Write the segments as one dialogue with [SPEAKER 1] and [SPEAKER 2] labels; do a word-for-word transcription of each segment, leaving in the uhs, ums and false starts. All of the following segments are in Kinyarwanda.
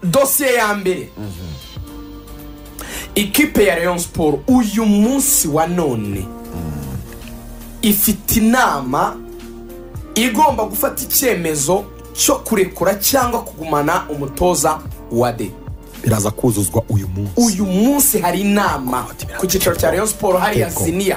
[SPEAKER 1] dosiye ya mbere ikipe ya Rayon Sport uyu munsi wa none ifite inama igomba gufata icyemezo cyo kurekura cyangwa kugumana umutoza Wade.
[SPEAKER 2] Biraza kuzuzwa uyu munsi.
[SPEAKER 1] Uyu munsi hari inama ku cyicaro cya Rayon Sport hari ya Zinia.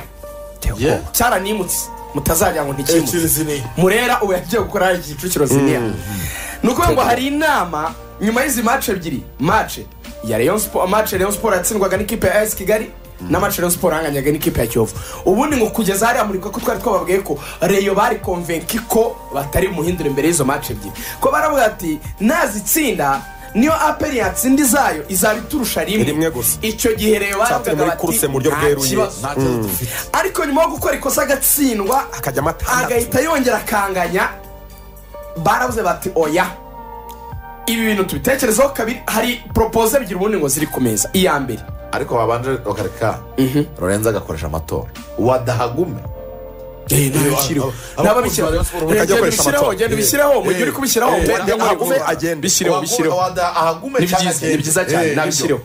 [SPEAKER 1] Cyara nimutse mutazajya ngo ntikimutse. Murera ubu yagiye gukora iki cyiciro Zinia. Nuko ngo hari inama nyuma y'izi match ebyiri, match ya Rayon Sport, match Rayon Sport yatsindwaga n'ikipe ya A S Kigali na match Rayon Sport yanganyaga n'ikipe ya Kiyovu. Ubundi ngo kugeza hari amurika ko twari twababwiye ko Rayon bari convince ko batari muhindura imbere y'izo match ebyiri. Ko baravuga ati nazitsinda niyo aperi yatsindi zayo izabiturusha rimwe. Icyo gihe Rayon baravuga bati mu buryo bweruye. Ariko nyuma yo gukora ikosa agatsindwa
[SPEAKER 2] akajya matana
[SPEAKER 1] agahita yongera kanganya baravuze bati oya ibi bintu tubitekerezaho kabiri. Hari proposal bigira ubundi ngo ziri ku meza iya mbere
[SPEAKER 3] ariko babanje bakareka Lorenzo agakoresha amatora wadahagume
[SPEAKER 1] eh nabikiriho nababikiriho
[SPEAKER 2] bakajya koresha amatora
[SPEAKER 1] genda bishyiraho mu gihe uri kubishyiraho
[SPEAKER 2] wadahagume agenda
[SPEAKER 1] bishyiraho bishyiraho
[SPEAKER 3] wadahagume
[SPEAKER 1] ni byiza cyane nabishyiraho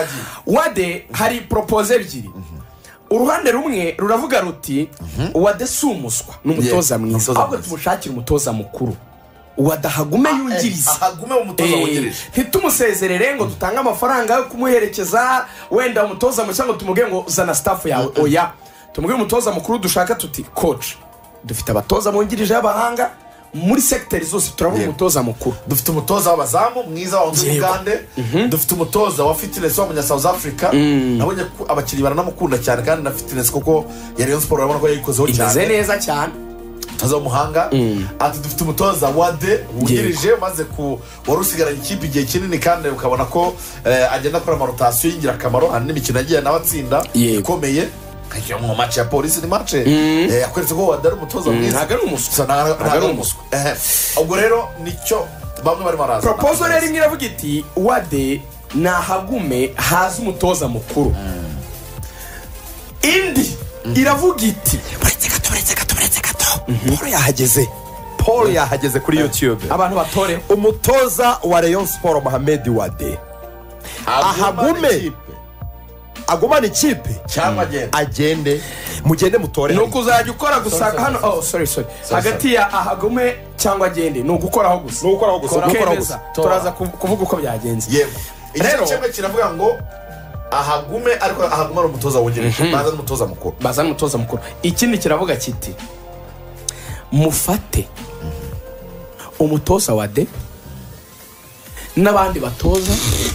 [SPEAKER 1] Wade. Hari proposal ebyiri. Uruhande rumwe ruravuga ruti Wade sumuswa n'umutoza mwiza ahubwo tumushakira umutoza mukuru wadahagume yungiriza
[SPEAKER 3] ahagume umutoza wungirije
[SPEAKER 1] ntitumusezerere ngo dutange amafaranga yo kumuherekeza wenda umutoza mu cyangwa tumuge ngo zana staff yawe oya tumuge umutoza mukuru dushaka tuti coach dufite abatoza bungirije y'abahanga muri sector zose turabona umutoza mukuru.
[SPEAKER 3] Dufite umutoza w'abazamu mwiza wa Uganda, dufite umutoza wa fitness wa munya South Africa. Nabonye abakiri baranamukunda cyane kandi na fitness koko ya Rayon Sport urabona ko yayikozeho cyane
[SPEAKER 1] imeze neza cyane
[SPEAKER 3] taza umuhanga. Ati dufite umutoza Wade wungirije maze ku warusigaranye ikipe igihe kinini kandi ukabona ko agenda akora amarotation y'ingira kamaro hari imikino agiye nabatsinda ikomeye kajya mu match ya Police ni match eh akweretse ko Wade ari umutoza mwiza
[SPEAKER 1] ntaga ari umuswa
[SPEAKER 3] ntaga ari umuswa eh ubwo rero nicyo bamwe bari maraza
[SPEAKER 1] proposal rero iravuga iti Wade nahagume haza umutoza mukuru. Indi iravuga iti
[SPEAKER 2] baretse gato baretse gato baretse gato Paul yahageze Paul yahageze kuri YouTube
[SPEAKER 1] abantu batore
[SPEAKER 2] umutoza wa Rayon Sport Mohamed Wade ahagume agumana ikipe
[SPEAKER 3] cyangwa agende
[SPEAKER 2] agende mugende mutore
[SPEAKER 1] no kuzajya ukora gusa hano oh sorry sorry hagati ya ahagume cyangwa agende no gukoraho gusa
[SPEAKER 2] no gukoraho gusa
[SPEAKER 1] gukoraho gusa turaza kuvuga uko byagenze.
[SPEAKER 3] Yego rero cyangwa kiravuga ngo ahagume ariko ahaguma umutoza wungirije baza n'umutoza mukuru
[SPEAKER 1] baza n'umutoza mukuru. Ikindi kiravuga kiti mufate umutoza Wade n'abandi batoza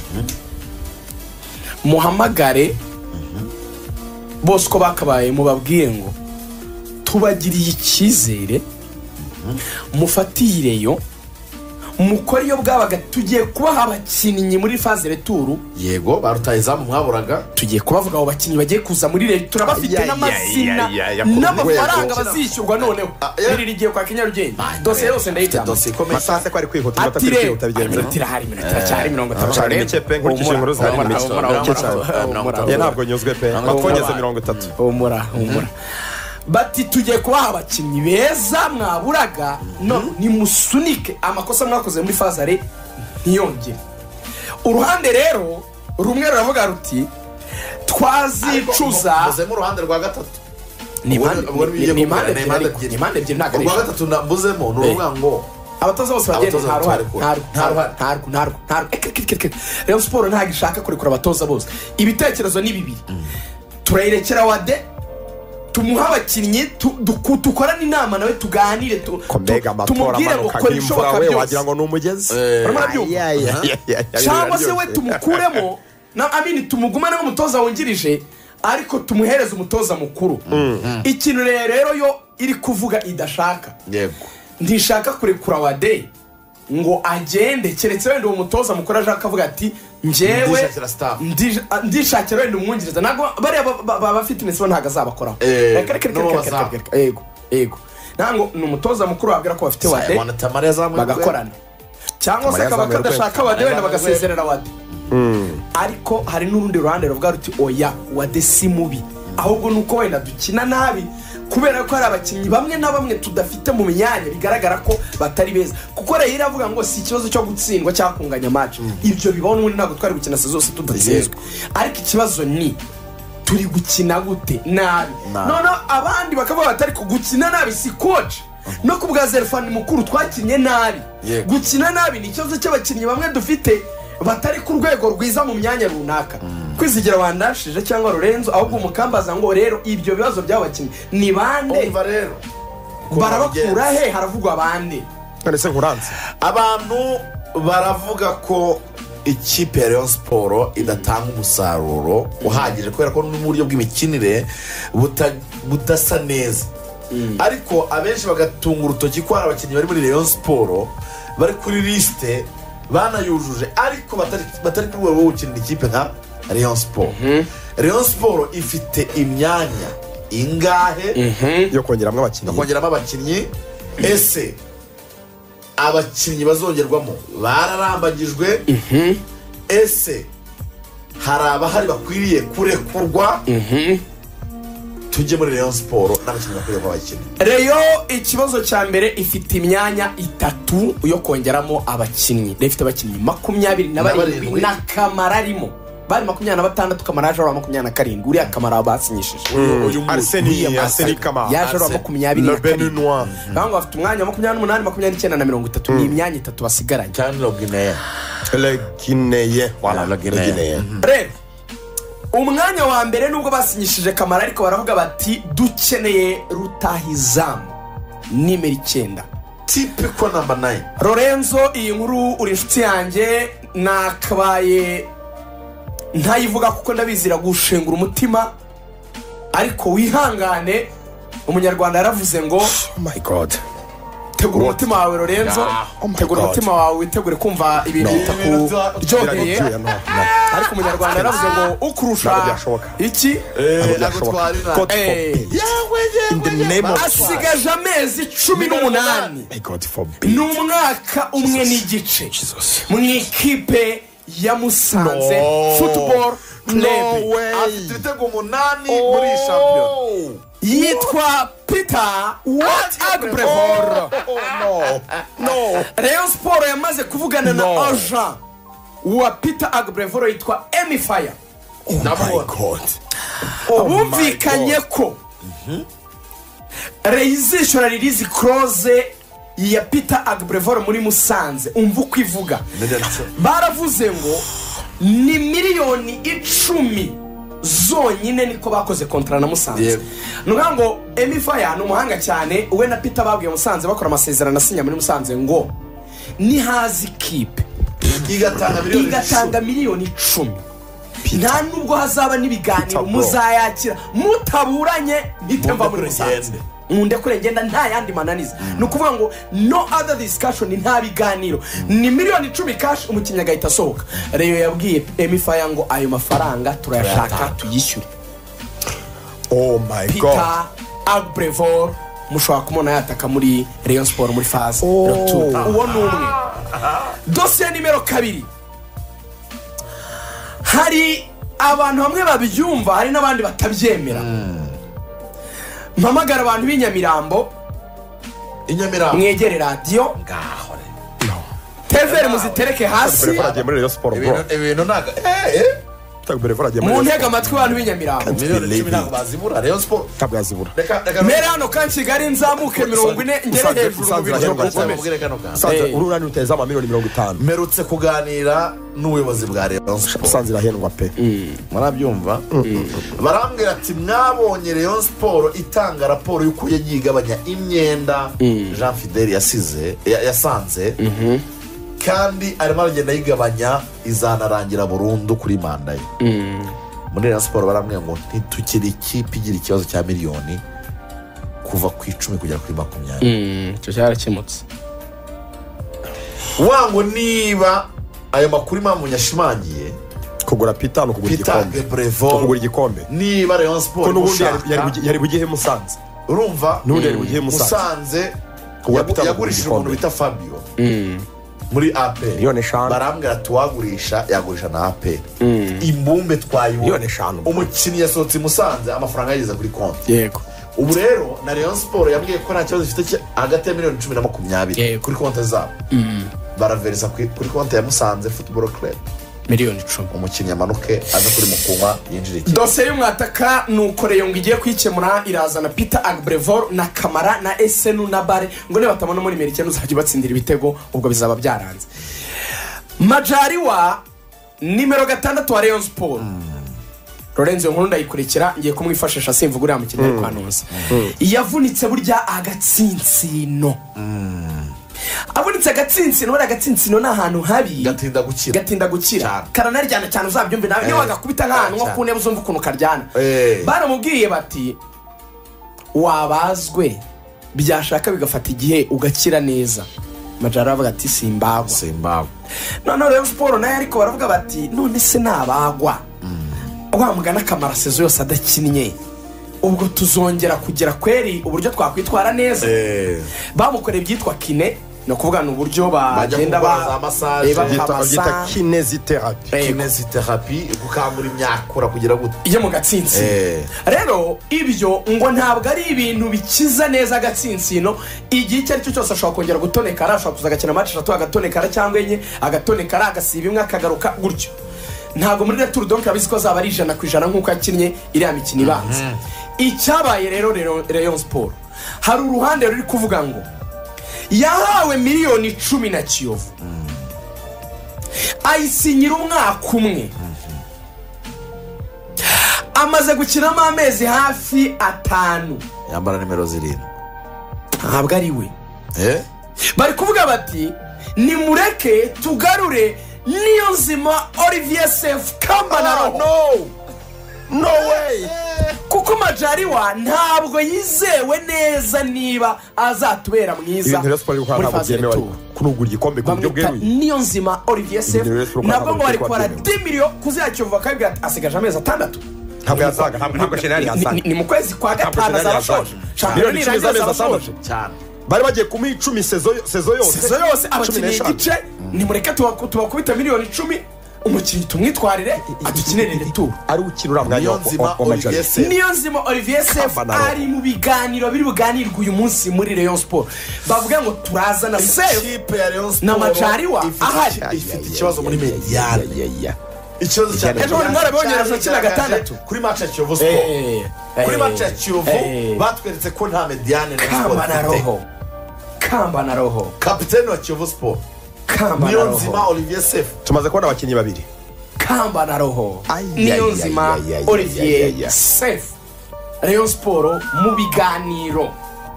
[SPEAKER 1] muhamagare bose ko bakabaye mubabwiye ngo tubagiriye icyizere mufatireyo mukore iyo bwabaga tugiye kubaha abakinnyi muri phase retour.
[SPEAKER 3] Yego barutayizamu mwaburaga
[SPEAKER 1] tugiye kubavuga abo bakinnyi bagiye kuza muri rero turabafite n'amazina n'amafaranga bazishyurwa noneho biri rigiye kwa Kinyarugenge dosiye yose ndayita
[SPEAKER 3] dosiye komeye
[SPEAKER 2] masase ko ari kwihuta batapfuye utabigenza
[SPEAKER 1] tirahari minota cyari mirongo itatu
[SPEAKER 2] cyane mike pe nkurikije inkuru zari mu mikino ya ntabwo nyuzwe pe batwongeze mirongo itatu
[SPEAKER 1] umura umura bati tugiye kubaha abakinnyi beza mwaburaga no ni musunike amakosa mwakoze muri fazare ntiyongere. Uruhande rero rumwe ruravuga ruti twazicuza
[SPEAKER 3] muze mu ruhande rwa gatatu
[SPEAKER 1] ni impande ni impande ebyiri ntago
[SPEAKER 3] rwa gatatu nambuzemo n'uruvuga ngo
[SPEAKER 1] abatoza bose bagenda nta ruhare nta ruhare nta ruhare Rayon Sport ntago ishaka kurekura abatoza bose. Ibitekerezo ni bibiri turayirekera Wade tumuha abakinnyi dukorana inama nawe tuganire tumubwire ngo kora ibishoboka byose
[SPEAKER 2] wagira ngo ni umugezi
[SPEAKER 1] cyangwa se we tumukuremo na amini tumugumane nk'umutoza wungirije ariko tumuhereze umutoza mukuru. Ikintu rero yo iri kuvuga idashaka
[SPEAKER 3] yego
[SPEAKER 1] ntishaka kurekura Wade ngo agende keretse wenda uwo mutoza mukuru aje akavuga ati njyewe ndishakira wenda umwungiriza ntabwo bari baba fitness bo ntago azabakoraho yego yego ntango ni umutoza mukuru wabwira ko bafite Wade bagakorana cyangwa se akaba kadashaka Wade wenda bagasezerera Wade. Ariko hari n'urundi ruhande ruvuga ruti oya Wade si mubi ahubwo nuko wenda dukina nabi kubera ko hari abakinnyi bamwe na bamwe tudafite mu myanya bigaragara ko batari beza kuko rero iravuga ngo si ikibazo cyo gutsindwa cyangwa kunganya match ibyo bibaho n'ubundi ntabwo twari gukina se zose tudatsinzwe ariko ikibazo ni turi gukina gute nabi none abandi bakavuga batari kugukina nabi si coach no kubwa Zerfan mukuru twakinye nabi gukina nabi ni ikibazo cy'abakinnyi bamwe dufite batari ku rwego rwiza mu myanya runaka kwizigira wandashije cyangwa Lorenzo ahubwo umukambaza ngo rero ibyo bibazo by'abakinnyi ni bande
[SPEAKER 3] umva rero
[SPEAKER 1] barabakura he haravugwa abandi
[SPEAKER 2] nese nkuranze
[SPEAKER 3] abantu baravuga ko ikipe ya Rayon Sport idatanga umusaruro uhagije kubera ko n'uburyo bw'imikinire budasa neza ariko abenshi bagatunga urutoki ko hari abakinnyi bari muri Rayon Sport bari kuri liste banayujuje ariko batari ku rwego rwo gukinira ikipe nka Rayon Sport Rayon Sport ifite imyanya ingahe
[SPEAKER 2] yo kongeramo abakinnyi
[SPEAKER 3] kongeramo abakinnyi ese abakinnyi bazongerwamo bararambagijwe ese hari abahari bakwiriye kurekurwa tujye muri Rayon Sport n'abakinnyi bakwiriye kuba abakinnyi
[SPEAKER 1] Rayon ikibazo cya mbere ifite imyanya itatu yo kongeramo abakinnyi ifite abakinnyi makumyabiri na barindwi na Kamara arimo bari makumyabiri na batandatu Kamara yaje ari makumyabiri na karindwi uriya Kamara basinyishije
[SPEAKER 2] uyu Arseni Arseni Kamara
[SPEAKER 1] yaje ari makumyabiri na karindwi bango bafite umwanya wa makumyabiri n'umunani makumyabiri n'icyenda na mirongo itatu ni imyanya itatu basigaranye
[SPEAKER 3] cyane Logineye
[SPEAKER 2] Logineye wala Logineye
[SPEAKER 1] rero umwanya wa mbere nubwo basinyishije Kamara ariko baravuga bati dukeneye rutahizamu nimero icyenda
[SPEAKER 3] typical number nine
[SPEAKER 1] Lorenzo iyi nkuru uri inshuti yanjye nakabaye ntayivuga kuko ndabizira gushengura umutima ariko wihangane umunyarwanda yaravuze ngo
[SPEAKER 2] oh my god
[SPEAKER 1] tegura umutima wawe Lorenzo tegura umutima wawe witegure kumva ibintu bitakuryoheye ariko umunyarwanda yaravuze ngo ukurusha iki asigaje amezi cumi n'umunani n'umwaka umwe n'igice mu ikipe ya Musanze Football Club
[SPEAKER 3] afite ibitego umunani muri champion
[SPEAKER 1] yitwa Peter Agbrevoor
[SPEAKER 2] no no
[SPEAKER 1] Rayon Sport yamaze kuvugana na agent wa Peter Agbrevoor yitwa Emi Fire
[SPEAKER 2] oh my god
[SPEAKER 1] bumvikanye ko reizishora release clause ya Peter Agbrevoor muri Musanze umva uko ivuga baravuze ngo ni miliyoni icumi zonyine niko bakoze kontra na Musanze nuga ngo Emi Fire ni umuhanga cyane we na Peter babwiye Musanze bakora amasezerano asinya muri Musanze ngo ni hazi kipe igatanga miliyoni icumi nta nubwo hazaba n'ibiganiro muzayakira mutaburanye bitemva muri Musanze munde kure ngenda nta yandi mananiza nukuvuga ngo no other discussion nta biganiro ni miliyoni icumi cash umukinnyi agahita asohoka Rayon yabwiye Emi Fire ngo ayo mafaranga turayashaka tuyishyure
[SPEAKER 2] oh my god
[SPEAKER 1] Peter Agbrevoor mushobora kumona yataka muri Rayon Sport muri phase retour uwo numwe dossier nimero kabiri hari abantu bamwe babyumva hari n'abandi batabyemera mpamagara abantu b'inyamirambo
[SPEAKER 3] inyamirambo
[SPEAKER 1] mwegere radio
[SPEAKER 3] ngaho
[SPEAKER 2] no
[SPEAKER 1] T V muzitereke hasi
[SPEAKER 3] ibintu naga eh eh
[SPEAKER 1] mu ntega amatwi abantu b'inyamirambo
[SPEAKER 3] miliyoni icumi ntabwo bazibura Rayon Sport
[SPEAKER 2] ntabwo yazibura
[SPEAKER 1] mera hano kan Kigali nzamuke mirongo ine ngere hejuru mu bice
[SPEAKER 2] Sanze ururani uteza ama miliyoni mirongo itanu
[SPEAKER 3] merutse kuganira n'ubuyobozi bwa Rayon Sport
[SPEAKER 2] Sanze irahendwa pe
[SPEAKER 3] murabyumva barambwira ati mwabonye Rayon Sport itanga raporo y'uko yagiye igabanya imyenda Jean Fidel yasize yasanze kandi arimo aragenda yigabanya izanarangira burundu kuri manda ye muri Rayon Sport barambwira ngo ntitukiri ikipe igira ikibazo cya miliyoni kuva ku icumi kugera kuri makumyabiri
[SPEAKER 1] icyo cyarakemutse
[SPEAKER 3] wango niba ayo makuru impamvu nyashimangiye
[SPEAKER 2] kugura Peter no kugura igikombe kugura igikombe
[SPEAKER 3] niba Rayon Sport
[SPEAKER 2] ko n'ubundi yari bugihe Musanze
[SPEAKER 3] urumva
[SPEAKER 2] n'ubundi yari bugihe
[SPEAKER 3] Musanze yagurishije umuntu bita Fabio muri A P R barambwira tuwagurisha yagurisha na A P R imbumbe twayibona umukinnyi yasohotse Musanze amafaranga yageze kuri konti
[SPEAKER 1] yego
[SPEAKER 3] ubu rero na Rayon Sport yambwiye ko nta kibazo ifite hagati ya miliyoni cumi na makumyabiri kuri konti zabo baravereza kuri konti ya Musanze Football Club
[SPEAKER 1] miliyoni icumi
[SPEAKER 3] umukinnyi amanuke aza kuri Mukungwa yinjira iki
[SPEAKER 1] dosiye y'umwataka nuko Rayon ngo igiye kwikemura irazana Peter Agbrevor na Kamara na Esenu na Bare ngo ne batamana muri Amerika n'uzajya batsindira ibitego ubwo bizaba byaranze Majaliwa nimero gatandatu wa Rayon Sport Lorenzo nkuru ndayikurikira ngiye kumwifashisha simvugurira mu kintu kwa Nonse yavunitse burya agatsintsino abunitse agatsinsino bari agatsinsino n'ahantu habi
[SPEAKER 3] gatinda gukira
[SPEAKER 1] gatinda gukira karanaryana cyane uzabyumve nawe niyo wagakubita nk'ahantu nko ku ntebe uzumva ukuntu karyana baramubwiye bati wabazwe byashaka bigafata igihe ugakira neza Majaliwa avuga ati simbagwa
[SPEAKER 3] simbagwa
[SPEAKER 1] none Rayon Sport nayo ariko baravuga bati none se nabagwa wamugana Kamara sezo yose adakinnye ubwo tuzongera kugira kweri uburyo twakwitwara neza bamukoreye byitwa kine no kuvuga n'uburyo bagenda ba
[SPEAKER 3] massage
[SPEAKER 2] bagita kinesiotherapy
[SPEAKER 3] kinesiotherapy gukangura imyakura kugira gute
[SPEAKER 1] iyo mu gatsinsi rero ibyo ngo ntabwo ari ibintu bikiza neza agatsinsino igihe icyo ari cyo cyose ashobora kongera gutonekara ashobora kuzagakina match eshatu agatonekara cyangwa enye agatonekara agasiba imwe akagaruka gutyo ntabwo muri Tour donc abizi ko azaba ari ijana ku ijana nk'uko yakinnye iriya mikino ibanza icyabaye rero Rayon Sport hari uruhande ruri kuvuga ngo yahawe miliyoni icumi na Kiyovu ayisinyira umwaka umwe amaze gukinamo amezi hafi atanu
[SPEAKER 3] yambara nimero zirindwi
[SPEAKER 1] ntabwo ari we bari kuvuga bati nimureke tugarure Niyonzima Olivier Sefu Kambana
[SPEAKER 3] no no way
[SPEAKER 1] kuko Majaliwa ntabwo yizewe neza niba azatubera mwiza
[SPEAKER 2] muri faze y'Etour kunugura igikombe ku buryo bweruye
[SPEAKER 1] Niyonzima Olivier Sefu nabwo ngo bari kubara dix millions kuzacyumva kabwa asigaje amezi atandatu
[SPEAKER 2] ntabwo yasaga ntabwo generali yasaga
[SPEAKER 1] ni mu kwezi kwa gatanu azabashoje
[SPEAKER 2] miliyoni icumi z'amezi atandatu cyane bari bagiye kumuha icumi sezo sezo yose
[SPEAKER 1] sezo yose abakinnyi igice nimureke tubakubita miliyoni icumi umukinnyi tumwitwarire adukinirire Tour
[SPEAKER 2] ari ukirura mwanya wa Majaliwa
[SPEAKER 1] Niyonzima Olivier Sefu ari mu biganiro biri buganirwe uyu munsi muri Rayon Sport bavuga ngo turazana Sefu na Majaliwa ahari
[SPEAKER 3] ifite ikibazo muri mediane ikibazo cyane
[SPEAKER 1] ejo muri mwara bonyeraje kina gatandatu
[SPEAKER 3] kuri match ya Kiyovu Sport kuri match ya Kiyovu batweretse ko nta mediane
[SPEAKER 1] Kambana roho Kambana roho
[SPEAKER 3] kapiteni wa Kiyovu Sport Niyonzima Olivier Sefu
[SPEAKER 2] tumaze kubona abakinnyi babiri
[SPEAKER 1] Kambana roho Niyonzima Olivier Sefu Rayon Sport mu biganiro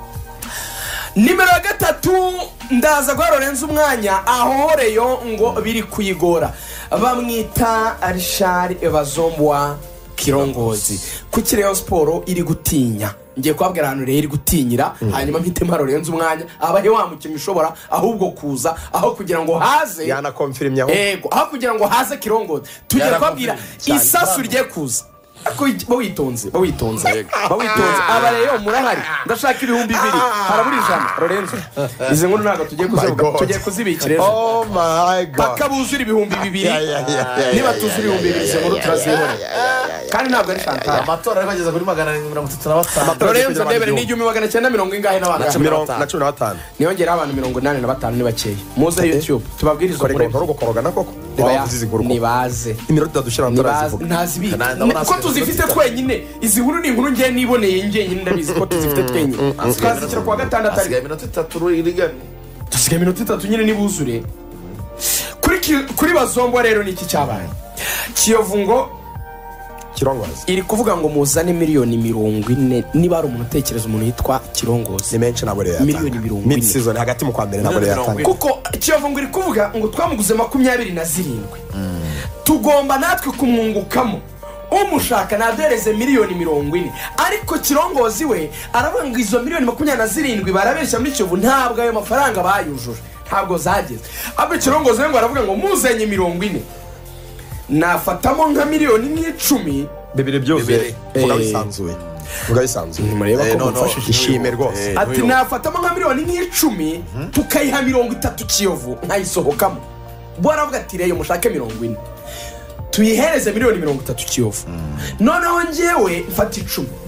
[SPEAKER 1] nimero ya gatatu ndaza guha Lorenzo umwanya aho Rayon ngo biri kuyigora bamwita Richard Evazombwa Kirongozi kuki Rayon Sport iri gutinya ngiye kwabwira ahantu rero iri gutinyira hanyuma mpite mparo Lorenzo umwanya abahe wa mukinnyi ushobora ahubwo kuza aho kugira ngo haze
[SPEAKER 2] yana confirm yaho
[SPEAKER 1] yego aho kugira ngo haze Kirongozi tujye kwabwira isasu rye kuza ako bawitonze bawitonze bawitonze aba rero murahari ndashaka ibihumbi bibiri haraburi ijana Lorenzo izi nkuru ntago tugiye kuzivuga tugiye kuzibikira
[SPEAKER 2] oh my god
[SPEAKER 1] bakabuzura ibihumbi bibiri niba tuzura ibihumbi bibiri izi nkuru turazibona kandi ntabwo ari Chantal
[SPEAKER 3] amatora ari bageza kuri magana arindwi mirongo itatu na batanu
[SPEAKER 1] Lorenzo ndebere n'igihumbi magana cyenda mirongo ingahe n'abantu
[SPEAKER 2] na cumi na batanu
[SPEAKER 1] niyongera abantu mirongo inani na batanu ni bakeya muze YouTube tubabwirizwa
[SPEAKER 2] muri ko korogana koko
[SPEAKER 1] nibaze
[SPEAKER 2] iminota dushira
[SPEAKER 1] ntarazivuga ntazibika ko tuzifite twenyine izi nkuru ni inkuru ngiye niboneye ngenyine ndabizi ko tuzifite twenyine twazikira kwa gatandatu ari
[SPEAKER 3] iminota itatu irigani
[SPEAKER 1] tusigaye iminota itatu nyine nibuzure kuri kuri Bazombwa rero niki cyabaye Kiyovu ngo
[SPEAKER 2] Kirongozi
[SPEAKER 1] iri kuvuga ngo muzane miliyoni mirongo ine niba ari umuntu utekereza umuntu yitwa Kirongozi
[SPEAKER 2] ni menshi nabo rero
[SPEAKER 1] miliyoni mirongo ine
[SPEAKER 2] mid season hagati mu kwa mbere nabo rero yatanga
[SPEAKER 1] kuko Kiyovu ngo iri kuvuga ngo twamuguze makumyabiri na zirindwi tugomba natwe kumwungukamo umushaka nadereze miliyoni mirongo ine ariko Kirongozi we aravuga ngo izo miliyoni makumyabiri na zirindwi barabeshya muri Kiyovu ntabwo ayo mafaranga bayujuje ntabwo zageze abe Kirongozi ngo aravuga ngo muzenye mirongo ine nafatamo nka miliyoni n'icumi
[SPEAKER 2] bibiri byose vuga bisanzuye vuga bisanzuye
[SPEAKER 1] mureba ko mufashije
[SPEAKER 2] ishime rwose
[SPEAKER 1] ati nafatamo nka miliyoni n'icumi tukayiha mirongo itatu Kiyovu nkayisohokamo bo aravuga ati reyo mushake mirongo ine tuyihereze miliyoni mirongo itatu Kiyovu noneho ngewe mfata icumi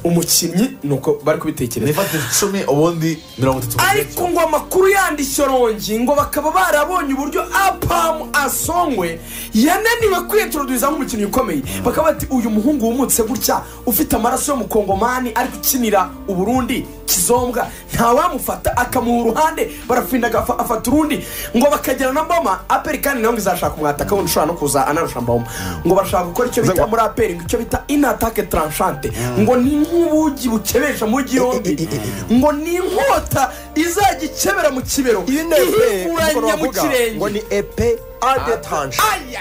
[SPEAKER 1] umukinnyi nuko bari kubitekereza
[SPEAKER 3] nifatira icumi ubundi mirongo itatu
[SPEAKER 1] ariko ngo amakuru yandi shyorongi ngo bakaba barabonye uburyo Apamu Asongwe yananiwe kwintroduza nk'umukinnyi ukomeye bakaba bati uyu muhungu wumutse gutya ufite amaraso yo mu Kongomani ari gukinira uburundi kizombwa nta wamufata akamuha uruhande barafinda afata urundi ngo bakagera na Mboma Aperi kandi nawe izashaka umwataka wundi ushobora no kuza anarusha Mboma ngo bashaka gukora icyo bita muri Aperi ngo icyo bita in attaque tranchante ngo ni nk'ubugi bukebesha mu gihombi ngo ni inkota izajya ikebera mu kibero ihinguranya mu kirenge
[SPEAKER 2] ngo ni epe ade tranche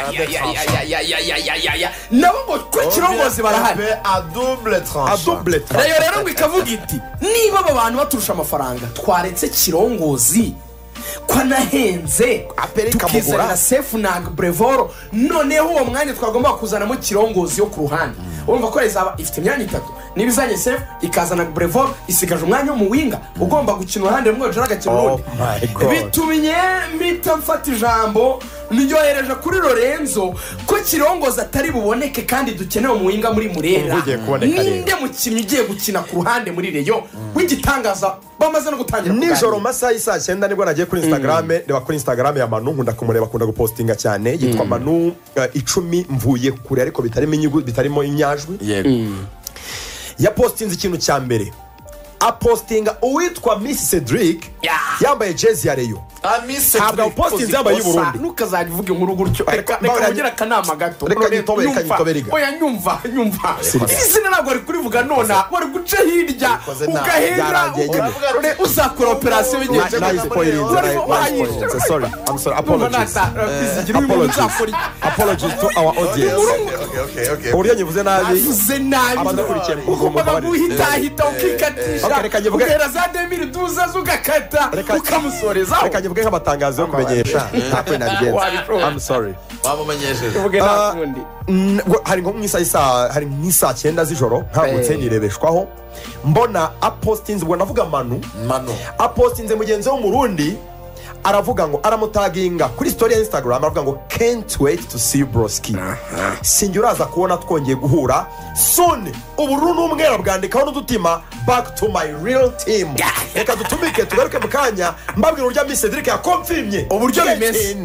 [SPEAKER 1] nabo ngo kuri Kirongozi barahari
[SPEAKER 3] a double tranche
[SPEAKER 1] rero rero ngo ikavuga iti niba aba bantu baturusha amafaranga twaretse Kirongozi kwa nahenze tukizana Sefu na Brevoro noneho uwo mwanya twagomba kuzanamo Kirongozi yo ku ruhande urumva ko izaba ifite imyanya itatu niba izanye Sefu ikazana Brevoro isigaje umwanya wo mu winga ugomba gukina uruhande rumwe rujara agakina urundi bitumye mpita mfata ijambo niryohereje kuri Lorenzo ko Kirongozi atari buboneke kandi dukenewe mu winga muri Murera ninde mukinnyi ugiye gukina ku ruhande muri Reyo w'igitangaza bamaze no gutangira
[SPEAKER 2] nijoro masaha y'isa cyenda nibwo nagiye kuri Instagram reba kuri Instagram ya Manu nkunda kumureba akunda gupostinga cyane yitwa Manu icumi mvuye kure ariko bitarimo inyugu bitarimo inyajwi ya postinze ikintu cya mbere apostinga uwitwa Miss Cedric yambaye jezi ya Reyo
[SPEAKER 3] ntabwo
[SPEAKER 2] postinze yambaye y'Uburundi
[SPEAKER 1] ntukazajya uvuge inkuru gutyo reka ugira akanama gato
[SPEAKER 2] reka nyitobere reka nyitobere
[SPEAKER 1] oya nyumva nyumva izina ntabwo ari kurivuga nona wari guca hirya ugahera uzakora operasiyo bigenze
[SPEAKER 2] nice point sorry I'm sorry apologies apologies to our audience
[SPEAKER 3] okay okay
[SPEAKER 2] uriya nyivuze nabi
[SPEAKER 1] uze nabi
[SPEAKER 2] abadakurikiye
[SPEAKER 1] ugomba guhitahita ukikatisha ugahera za demiri duza zugakata ukamusoreza
[SPEAKER 2] reka nyivuge nk'amatangazo yo kumenyesha ntabwo nabigenza I'm sorry
[SPEAKER 3] wamumenyesheje
[SPEAKER 1] uvuge nakundi
[SPEAKER 2] hari nko mwisa hari mwisa cyenda z'ijoro nkagutse nirebeshwaho mbona apostinze ubwo navuga Manu
[SPEAKER 3] Manu
[SPEAKER 2] apostinze mugenzi wo mu Burundi aravuga ngo aramutaginga kuri story ya Instagram aravuga ngo can't wait to see you broski sinjye uraza kubona twongeye guhura soon Ubururu n'umwera bwandikaho n'udutima back to my real team reka dutumike tugaruke mu kanya mbabwira urya Miss Cedric yakonfirmye
[SPEAKER 1] uburyo bimeze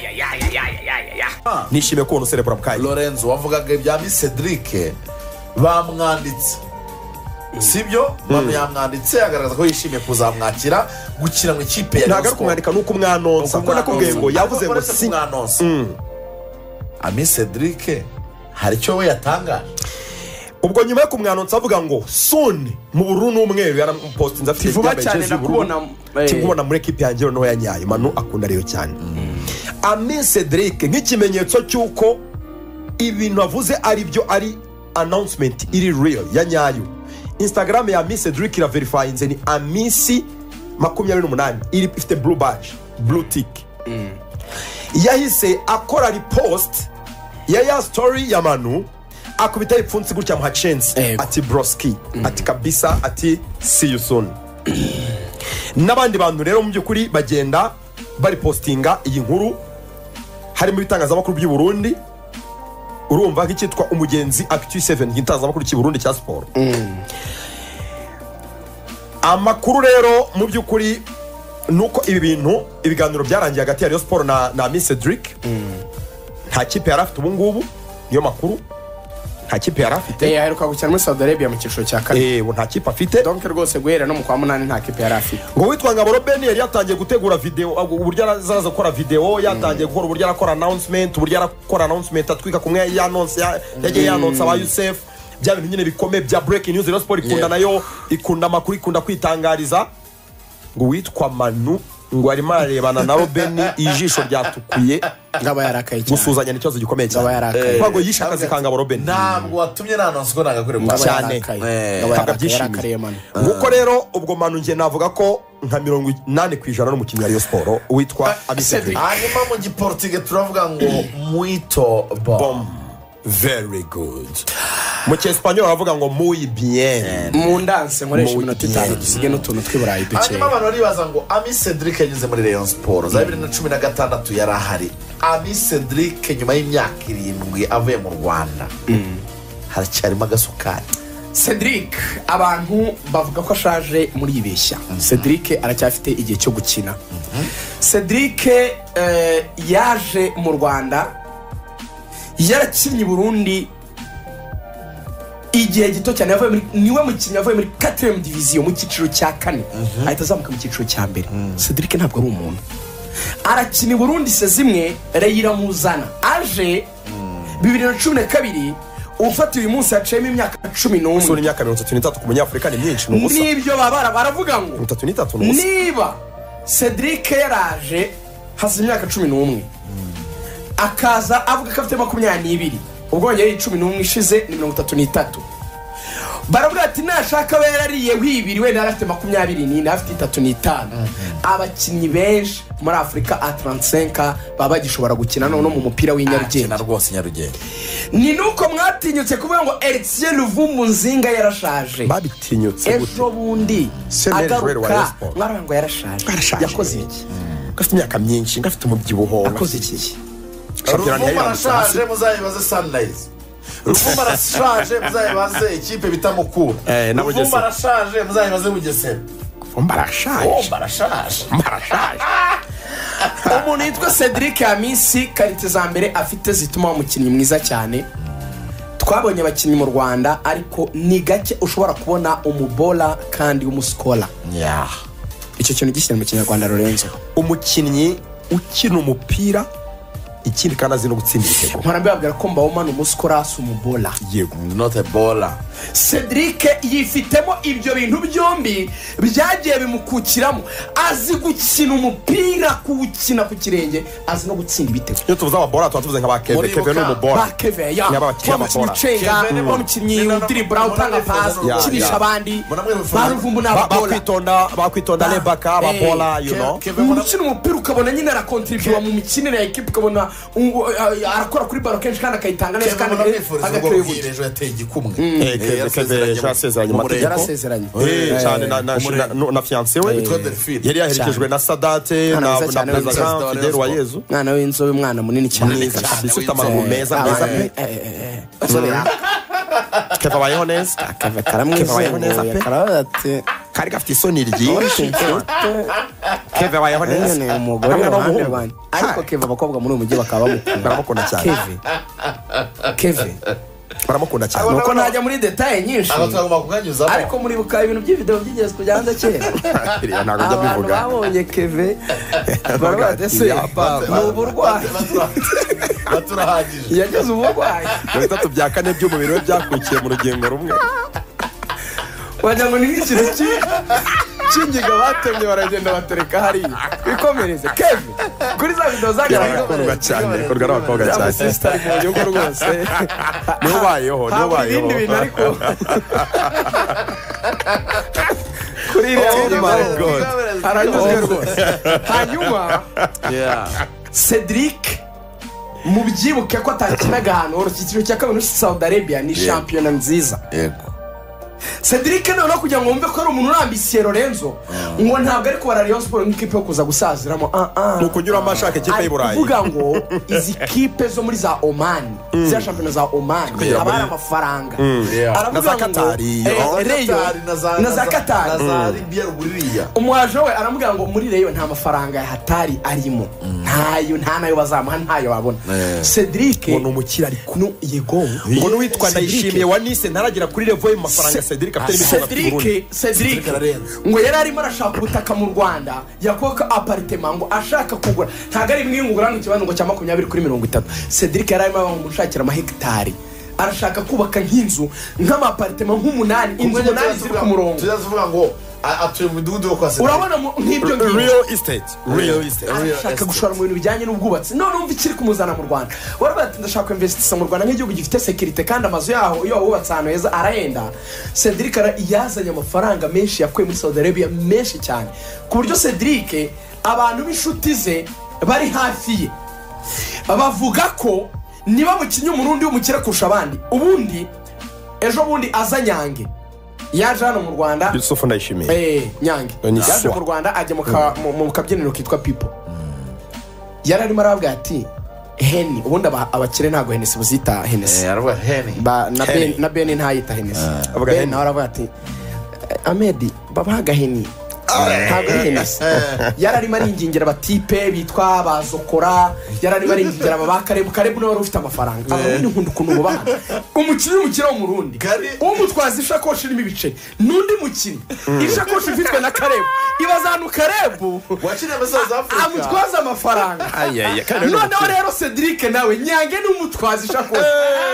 [SPEAKER 2] nishime ko unuserebura mu kanya
[SPEAKER 3] Lorenzo wavugaga ibya Miss Cedric bamwanditse sibyo Manu yamwanditse agaragaza ko yishimiye kuzamwakira gukina mu ikipe ya
[SPEAKER 2] ntago kumwandika nuko umwanonsa ko nakubwiye ngo yavuze ngo si
[SPEAKER 3] umwanonsa Miss Cedric hari icyo we yatangaje
[SPEAKER 2] ubwo nyuma yo kumwanonsa avuga ngo soon mu Bururu n'umweru yarapostinze afite
[SPEAKER 1] vuba cyane nakubona
[SPEAKER 2] kibona muri equipe yanjye no yanyaye Manu akunda rero cyane Miss Cedric nk'ikimenyetso cyuko ibintu avuze ari byo ari announcement iri real yanyayo Instagram ya Miss Cedric ira verifyinze ni amisi makumyabiri n'umunani iri ifite blue badge blue tick mm. yahise akora repost ya ya story ya Manu akubita ipfunsi gutya mu hachense ati broski mm. ati kabisa ati see you soon n'abandi bantu rero mu byukuri bagenda bari postinga iyi nkuru harimo ibitangazamakuru by'u Burundi urumva nk'ikitwa umugenzi Actu seven gitangazamakuru cy'u Burundi cya sport amakuru rero mu byukuri nuko ibi bintu ibiganiro byarangiye hagati ya Rayon Sport na na Miss Cedric nta kipe yarafite ubu ngubu niyo makuru nta kipe yarafite
[SPEAKER 1] eh aheruka gukina muri Saudi Arabia mu cyiciro cya kane
[SPEAKER 2] eh nta kipe afite
[SPEAKER 1] donc rwose guhera no mu kwa munani nta kipe yarafite
[SPEAKER 2] ngo witwa Ngabo Robben yari yatangiye gutegura video uburyo arazaza gukora video yatangiye gukora uburyo arakora announcement uburyo arakora announcement atwika kumwe ya announce yagiye announce aba Yusuf bya bintu nyine bikome bya breaking news Rayon Sport ikunda nayo ikunda makuru ikunda kwitangariza ngo witwa Manu ngo ari marebana na Robben ijisho ryatukuye
[SPEAKER 1] ngaba yarakaye cyane
[SPEAKER 2] gusuzanya n'ikibazo gikomeye cyane
[SPEAKER 1] ngaba yarakaye
[SPEAKER 2] ngo yishakaze ka Ngabo Robben
[SPEAKER 3] ntabwo watumye nanonse ko nagakore mu
[SPEAKER 1] cyane ngaba yarakaye Manu
[SPEAKER 2] nguko rero ubwo Manu nge navuga ko nka mirongo inani ku ijana n'umukinnyi wa Rayon Sport witwa Miss Cedric
[SPEAKER 3] hanyuma mu giportige turavuga ngo muito bom
[SPEAKER 2] very good mu cyespanyo bavuga ngo muy bien
[SPEAKER 1] mu ndanse nkoresha iminota itanu dusige n'utuntu tw'iburayi duke
[SPEAKER 3] hanyuma abantu baribaza ngo Miss Cedric yanyuze muri Rayon Sport za bibiri na cumi na gatandatu yari ahari Miss Cedric nyuma y'imyaka irindwi avuye mu Rwanda haracyarimo agasukari
[SPEAKER 1] Cedric abantu bavuga ko ashaje muri ibeshya. Cedric aracyafite igihe cyo gukina. Cedric eh, yaje mu Rwanda yarakinnye Burundi igihe gito cyane, yavuye muri niwe mukinnyi yavuye muri quatrième division mu cyiciro cya kane ahita azamuka mu cyiciro cya mbere. Cedric ntabwo ari umuntu, arakina Burundi se zimwe Reyira muzana aje bibiri na cumi na kabiri ufata uyu munsi yaciyemo imyaka cumi n'umwe.
[SPEAKER 2] Sura imyaka mirongo itatu n'itatu ku munyafurika ni myinshi n'ubusa.
[SPEAKER 1] Nibyo babara baravuga ngo
[SPEAKER 2] mirongo itatu n'itatu n'ubusa.
[SPEAKER 1] Niba Cedric yaraje hasi imyaka cumi n'umwe akaza avuga ko afite makumyabiri n'ibiri, ubwo yari cumi n'umwe ishize ni mirongo itatu n'itatu. Baravuga ati nashaka aba yarariye wibiri wenda afite makumyabiri n'ine afite itatu n'itanu. Abakinnyi benshi muri Afurika a trente-cinq baba bagishobora gukina no mu mupira w'inyarugenge.
[SPEAKER 3] na rwose nyarugenge.
[SPEAKER 1] Ni nuko mwatinyutse kuvuga ngo Eriksen Luvumbu Nzinga yarashaje.
[SPEAKER 2] Babitinyutse gute?
[SPEAKER 1] Ejo bundi agaruka mwaranga ngo yarashaje. Yakoze iki?
[SPEAKER 2] Gafite imyaka myinshi, gafite umubyibuho.
[SPEAKER 1] Yakoze iki?
[SPEAKER 3] Ruvumbu arashaje muzayibaze Sunrise. Ruvumbu arashaje muzayibaze ikipe bita Mukura. Ruvumbu arashaje muzayibaze Bugesera.
[SPEAKER 2] Ruvumbu arashaje.
[SPEAKER 3] Ruvumbu arashaje.
[SPEAKER 2] Arashaje.
[SPEAKER 1] Umuntu yitwa Cedric Hamisi karite za mbere afite zituma umukinnyi mwiza cyane. Twabonye abakinnyi mu Rwanda ariko ni gake ushobora kubona umubola kandi umuskola.
[SPEAKER 3] Yeah.
[SPEAKER 1] Icyo kintu gishyira mu Kinyarwanda Lorenzo.
[SPEAKER 2] Umukinnyi ukina umupira ikindi kandi azi no gutsinda ibitego.
[SPEAKER 1] Nkora mbabwira ko Mbawoma n'umuskora si umubola.
[SPEAKER 2] Yego,
[SPEAKER 3] not a bowler.
[SPEAKER 1] Cedric yifitemo ibyo bintu byombi byagiye bimukukiramo. Azi gukina umupira, kuwukina ku kirenge, azi no gutsinda ibitego.
[SPEAKER 2] Iyo tuvuze ababola tuba tuvuze nka ba Keve, Keve no mubola.
[SPEAKER 1] Ba Keve ya. Bamukinnyi cenga, bamukinnyi dribble utanga pass, kinisha abandi. Baruvumbu na babola.
[SPEAKER 2] Bakwitonda, bakwitonda Lebaka, ababola, you know.
[SPEAKER 1] Umukino umupira ukabona nyine ara contribute mu mikinire ya equipe, ukabona arakora kuri baro kenshi kandi akayitanga neza kandi
[SPEAKER 3] agatereje ejo yateye igikumwe.
[SPEAKER 2] Keve yarasezeranye amategeko.
[SPEAKER 1] Yarasezeranye.
[SPEAKER 2] Cyane na na fiancé we yari yaherekejwe na Sadate na na President Fidel Wayezu.
[SPEAKER 1] Mwana w'inzobe, umwana munini cyane.
[SPEAKER 2] Ufite amaguru meza meza pe. Keve abayeho neza.
[SPEAKER 1] Keve karamwizeho neza pe. Karabati
[SPEAKER 2] kari gafite isoni ryinshi. Keve abayeho neza.
[SPEAKER 1] Ni umugore w'uruhande rwanjye. Ariko Keve abakobwa muri uyu mujyi bakaba bamukunda.
[SPEAKER 2] Baramukunda cyane.
[SPEAKER 1] Keve Keve
[SPEAKER 2] baramukunda cyane.
[SPEAKER 1] Nuko najya muri detail nyinshi.
[SPEAKER 3] Abatagomba kuganyuzamo.
[SPEAKER 1] Ariko muri buka ibintu by'ivideo byigeze kujya hanze kera.
[SPEAKER 2] Ntabwo njya bivuga.
[SPEAKER 1] Babonye Keve barabadese ni uburwayi.
[SPEAKER 3] Baturahagije.
[SPEAKER 1] Yageze uburwayi.
[SPEAKER 2] Bitatu bya kane by'umubiri we byakukiye mu rugingo rumwe.
[SPEAKER 1] Wagira ngo ni nk'ikintu cy'ingiga batemye baragenda batereka hariya. Bikomereze Keve kuri za video zagaragaye.
[SPEAKER 2] Bikorwa cyane, bikorwa n'abakobwa cyane.
[SPEAKER 1] Sister mu gihugu rwose.
[SPEAKER 2] Nubayeho, nubayeho.
[SPEAKER 1] Ibindi bintu ariko kuri rero
[SPEAKER 2] my God.
[SPEAKER 1] aranyuze rwose. Hanyuma Cedric mubyibuke ko atakinaga ahantu horo cyiciro cya kabiri Saudi Arabia ni shampiyona nziza.
[SPEAKER 3] Yego.
[SPEAKER 1] Cedric no kugira ngo wumve ko ari umuntu urambisiye Lorenzo ngo ntabwo ari kubara Rayon Sport nk'ikipe yo kuza gusaziramo. Ah ah.
[SPEAKER 2] Nuko nyura amashaka ikipe y'Iburayi.
[SPEAKER 1] Uvuga ngo izi kipe zo muri za Oman, za shampiyona za Oman, abara amafaranga.
[SPEAKER 2] Aravuga Katari,
[SPEAKER 1] na za Katari,
[SPEAKER 3] na za Libya ruguriya.
[SPEAKER 1] Umuhaje we aramubwira ngo muri Rayon nta mafaranga ya hatari arimo. Ntayo nta nayo bazamuha, ntayo wabona. Cedric
[SPEAKER 2] ngo umukira ariko
[SPEAKER 1] yego
[SPEAKER 2] ngo n'uwitwa Ndayishimiye wa Nice ntaragira kuri level y'amafaranga Cedric afite imisoro afite Burundi.
[SPEAKER 1] Cedric ngo yari arimo arashaka ubutaka mu Rwanda yakoka apartment ngo ashaka kugura, ntago ari bimwe ngugura n'ikibanza ngo cya makumyabiri kuri mirongo itatu. Cedric yari arimo bamushakira amahegitari, arashaka kubaka nk'inzu nk'amapartment nk'umunani, inzu umunani ziri ku murongo.
[SPEAKER 3] Tuzavuga ngo atuye mu midugudu yo kwa Cedric.
[SPEAKER 1] Urabona nk'ibyo ngibyo
[SPEAKER 2] real estate, real estate.
[SPEAKER 1] Arashaka gushora mu bintu bijyanye n'ubwubatsi. None umva ikiri kumuzana mu Rwanda. Waravuga ati ndashaka investisa mu Rwanda nk'igihugu gifite security kandi amazu yaho iyo wubatse ahantu heza arahenda. Cedric yazanye amafaranga menshi yakuye muri Saudi Arabia menshi cyane ku buryo Cedric abantu b'inshuti ze bari hafi ye bavuga ko niba mukinnyi umurundi w'umukire kurusha abandi. Ubundi ejo bundi aza Nyange yaje hano mu Rwanda.
[SPEAKER 2] Yusufu Ndayishimiye.
[SPEAKER 1] Eh Nyange yaje mu Rwanda ajya mu kabyiniro kitwa People. Yari arimo aravuga ati heni ubundi abakire ntabwo henesi buzita henesi na beni ntayita henesi beni nawe aravuga ati amedi babaga heni ntabwo ari henesi yararimo aringingira abatipe bitwa bazokora yararimo aringingira abakarebu karebu nawe wari ufite amafaranga abarundi nkunda ukuntu mubahana umukinnyi w'umukire w'umurundi umutwaza ishakoshi irimo ibiceri n'undi mukinnyi ishakoshi ifitwe na karebu ibazana karebu amutwaza amafaranga noneho rero Cedric nawe nyange n'umutwaza ishakoshi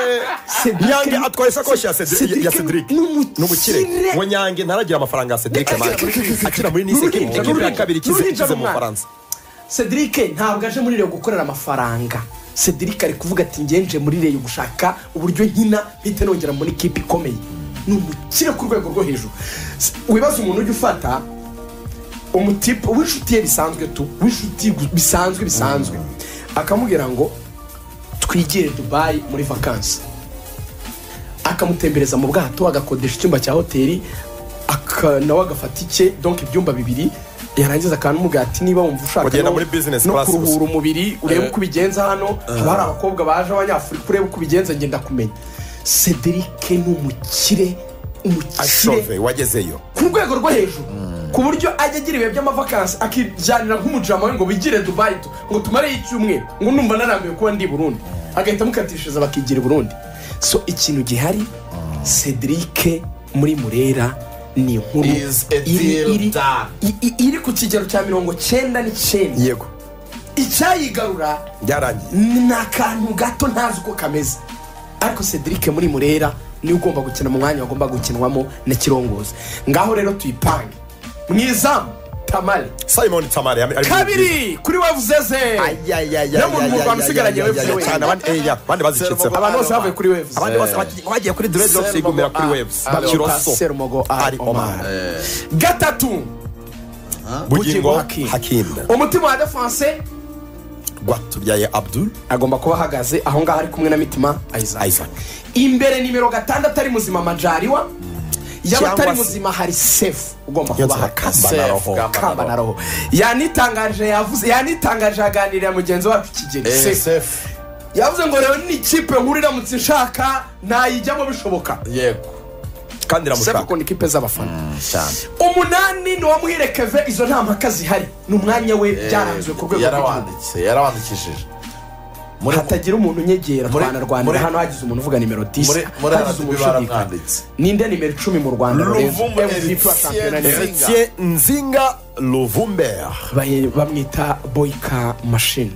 [SPEAKER 2] nyange atwaye ishakoshi ya Cedric n'umukire ngo nyange ntaragira amafaranga ya Cedric akira muri nise kimu ya kabiri kize mu Faransa.
[SPEAKER 1] Cedric ntabwo aje muri rero gukorera amafaranga. Cedric ari kuvuga ati ngenje muri rero gushaka uburyo nkina bite nongera muri kipe ikomeye. N'umukire ku rwego rwo hejuru. Wibaza umuntu ujye ufata umutipe w'inshuti ye bisanzwe tu w'inshuti bisanzwe bisanzwe akamubwira ngo twigire Dubai muri vacances. Akamutembereza mu bwato agakodesha icyumba cya hoteli nawe agafata ike donc ibyumba bibiri yarangiza akanumuga ati niba wumva ushaka
[SPEAKER 2] no
[SPEAKER 1] kuruhura umubiri urebe uko bigenza hano hari abakobwa baje abanyafurika urebe uko bigenza ngenda kumenya. Cedric n'umukire umukire
[SPEAKER 2] wagezeyo
[SPEAKER 1] ku rwego rwo hejuru ku buryo ajya agira ibihe by'amavakansi akijyanira nk'umujama ngo bigire Dubai ngo tumare icyumweru ngo numva narambiwe kuba ndi Burundi agahita mukatishiriza bakigira Burundi. So ikintu gihari Cedric muri Murera ni inkuru iri iri ku kigero cya mirongo cyenda n'icyenda
[SPEAKER 2] yego
[SPEAKER 1] icyayigarura
[SPEAKER 2] byarangiye
[SPEAKER 1] ni akantu gato ntazi uko kameze ariko Cedric muri Murera ni ugomba gukina mu mwanya wagomba gukinwamo na Kirongozi. Ngaho rero tuyipange mwizamu Tamale
[SPEAKER 2] Simon Tamale
[SPEAKER 1] kabiri kuri Wevuzeze
[SPEAKER 2] ayayaya
[SPEAKER 1] mu Rwanda usigaranye Wevuzeze
[SPEAKER 2] cyane abandi eya abandi bazicitse
[SPEAKER 1] abantu bose bavuye kuri Wevuzeze
[SPEAKER 2] abandi bose bagiye kuri Dreadlocks igumira kuri Wevuzeze
[SPEAKER 1] Bakiroso Serumogo ari Omar gatatu
[SPEAKER 2] Bugingo Hakim
[SPEAKER 1] umutima wa defense
[SPEAKER 2] Gwatubyaye Abdul
[SPEAKER 1] agomba kuba ahagaze aho ngaho ari kumwe na Mitima Isaac imbere nimero gatandatu ari muzima Majariwa yabatari muzima hari Sefu ugomba kuba kamba na roho yanitangaje yavuze yanitangaje aganirira mugenzi wacu Kigeli Sefu yavuze ngo rero ni ikipe nkuru iramutse nshaka nayijyamo bishoboka
[SPEAKER 2] yego kandi ramushaka
[SPEAKER 1] Sefu ko ni ikipe z'abafana cyane umunani ni wamuhire Keve izo nta mpaka zihari n'umwanya we byaranzwe ku rwego
[SPEAKER 3] yarawanditse yarawandikishije
[SPEAKER 1] muri hatagira umuntu nyegera Rwanda Rwanda hano hagize umuntu uvuga nimero dix hagize umushidika ninde nimero icumi mu Rwanda
[SPEAKER 2] M V P wa championnat Etienne Nzinga Luvumber
[SPEAKER 1] bamwita Boyka Machine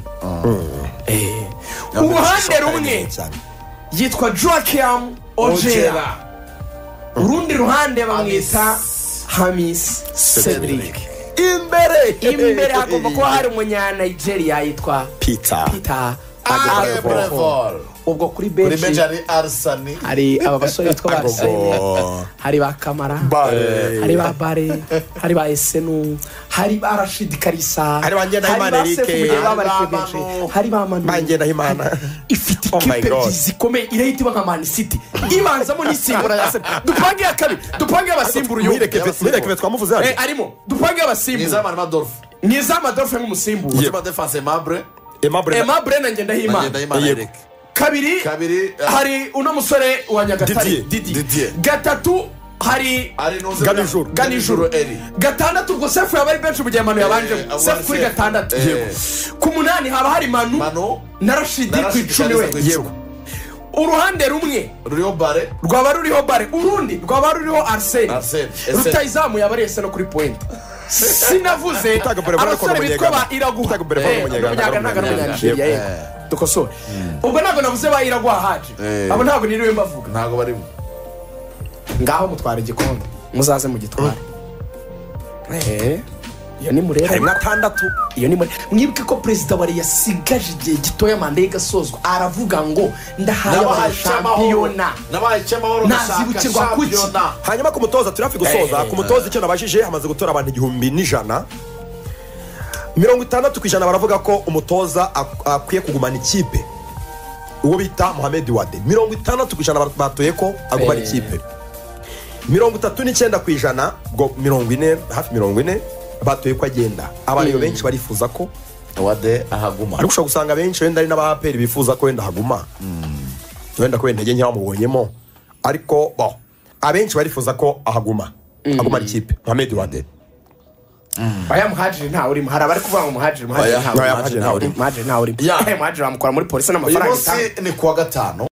[SPEAKER 1] eh uruhande rumwe yitwa Joachim Ojera urundi ruhande bamwita Hamis Cedric
[SPEAKER 2] imbere
[SPEAKER 1] imbere hagomba kuba hari umunyana Nigeria yitwa
[SPEAKER 2] Peter
[SPEAKER 1] Peter
[SPEAKER 3] Abrevol
[SPEAKER 1] ubwo kuri bench
[SPEAKER 3] kuri bench ari Arsani
[SPEAKER 1] hari aba basore bitwa Arsani hari ba Kamara hari ba Bare hari ba Esenu hari ba Rashid Karisa
[SPEAKER 2] hari ba Ngenda Himana Eric
[SPEAKER 1] hari ba Manu
[SPEAKER 2] Ngenda Himana
[SPEAKER 1] ifite ikipe zikomeye irahita nka Man City ibanzamo n'isimbura ya Arsenal dupange ya kabiri dupange abasimbura uyu
[SPEAKER 2] mwireke twamuvuze
[SPEAKER 1] eh arimo dupange abasimbura
[SPEAKER 3] Nizama Adolphe
[SPEAKER 1] Nizama Adolphe nk'umusimbura
[SPEAKER 3] umutima defense Mabre
[SPEAKER 1] Aimable Aimable na Ngenda Himana kabiri
[SPEAKER 3] kabiri
[SPEAKER 1] hari uno musore wa Nyagatare Didi gatatu hari
[SPEAKER 2] Ganijuru
[SPEAKER 1] Ganijuru eri gatandatu ubwo Sefu yabaye bench mu gihe Manu yabanje Sefu kuri gatandatu ku munani haba hari Manu na Rashid ku icumi we
[SPEAKER 2] yego
[SPEAKER 1] uruhande rumwe
[SPEAKER 3] ruriho Bare
[SPEAKER 1] rwaba ruriho Bare urundi rwaba ruriho Arsene rutayizamu yabaye no kuri point sinavuze abasore bitwa ba Iraguha umunyagana yego dukosore ubwo ntabwo navuze ba Iraguha haje abo ntabwo niriwe mbavuga
[SPEAKER 3] ntabwo barimo
[SPEAKER 1] ngaho mutwara igikombe muzaze mu gitwara eh iyo ni Murera
[SPEAKER 2] hari gatandatu
[SPEAKER 1] iyo ni Murera mwibuke ko president wari yasigaje igihe gitoya manda yigasozwa aravuga ngo ndahaye abashampiyona
[SPEAKER 3] nabaye cyamahoro
[SPEAKER 1] nazibukirwa kuki
[SPEAKER 2] hanyuma ku mutoza turi hafi gusoza ku mutoza icyo nabajije hamaze gutora abantu igihumbi n'ijana mirongo itandatu ku ijana baravuga ko umutoza akwiye kugumana ikipe uwo bita Mohamed Wade mirongo itandatu ku ijana batoye ko agumana ikipe mirongo itatu n'icyenda ku ijana ngo mirongo ine hafi mirongo ine batoye ko agenda abantu benshi barifuza ko
[SPEAKER 3] wade ahaguma
[SPEAKER 2] ariko ushobora gusanga benshi wenda ari n'abahaperi bifuza ko wenda haguma wenda ko wenda njye bamubonyemo ariko bo abenshi barifuza ko ahaguma aguma ari ikipe Mohamed Wade
[SPEAKER 1] aya muhajiri ntawe urimo hari abari kuvuga ngo muhajiri muhajiri ntawe urimo muhajiri ntawe urimo muhajiri bamukora muri polisi n'amafaranga
[SPEAKER 3] uyu munsi ni kuwa gatanu